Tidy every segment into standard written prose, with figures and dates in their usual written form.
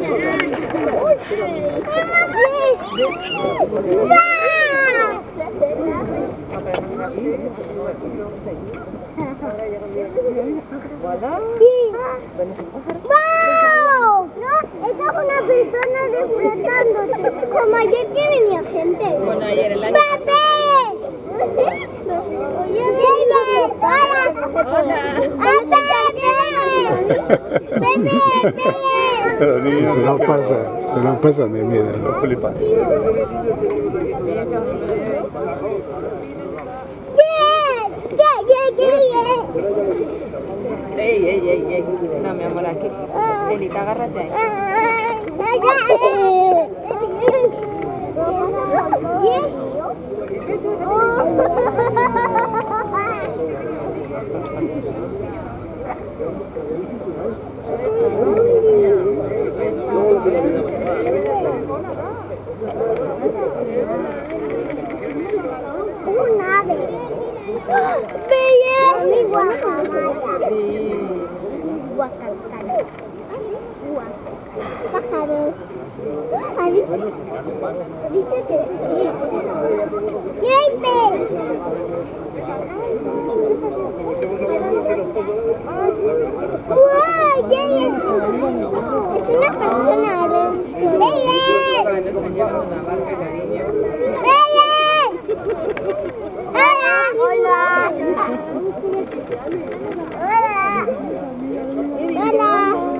¡Wow! No, esta es una persona despertándote. Como ayer que venía gente. Bueno, ayer el año pasado. Oye, Bebe, hola. Los niños se nos pasan de miedo, los flipan. Ey. No, mi amor, aquí. Delita, agárrate ahí. Un ave. Pájaros. Dice que sí. ¡Y hay pez! ¡Wow! ¿Qué es? Es una persona adentro. ¡Belle! ¡Hola! ¡Hola! ¡Hola!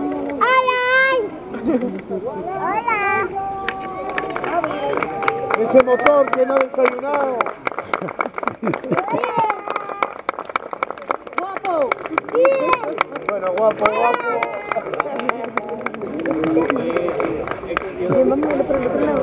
¡Hola! Ese motor que no ha desayunado. ¡Guapo! Bueno, guapo. Vamos al otro lado.